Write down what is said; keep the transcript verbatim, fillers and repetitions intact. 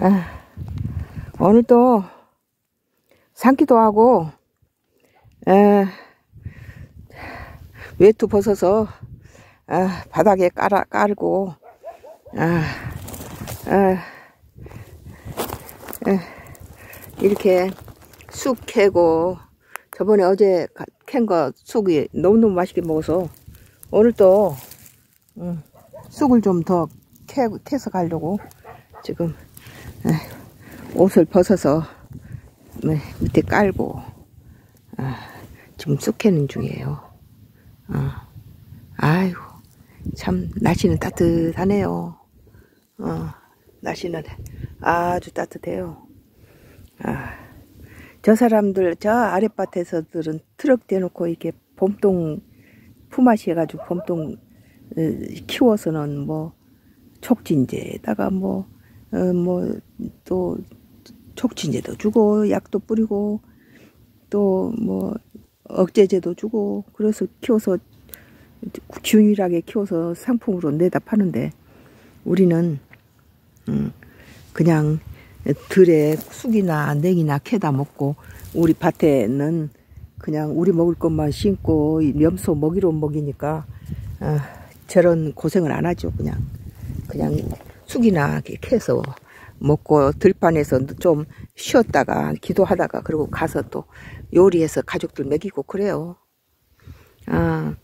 아, 오늘 또 산기도 하고 에, 외투 벗어서 아, 바닥에 깔아, 깔고 아, 아, 에, 이렇게 쑥 캐고 저번에 어제 캔 거 쑥이 너무너무 맛있게 먹어서 오늘 또 음, 쑥을 좀 더 캐서 가려고 지금 에, 옷을 벗어서 네, 밑에 깔고 아, 지금 쑥 캐는 중이에요. 어. 아이고 참 날씨는 따뜻하네요. 어, 날씨는 아주 따뜻해요. 아, 저 사람들 저 아랫밭에서들은 트럭 대놓고 이렇게 봄동 품앗이 해가지고 봄동 키워서는 뭐 촉진제에다가 뭐 어, 뭐 또 촉진제도 주고 약도 뿌리고 또 뭐 억제제도 주고 그래서 키워서 균일하게 키워서 상품으로 내다 파는데 우리는 음, 그냥 들에 쑥이나 냉이나 캐다 먹고 우리 밭에는 그냥 우리 먹을 것만 심고 염소 먹이로 먹이니까 어, 저런 고생을 안 하죠. 그냥 그냥 쑥이나 캐서 먹고 들판에서 좀 쉬었다가 기도하다가 그리고 가서 또 요리해서 가족들 먹이고 그래요. 아,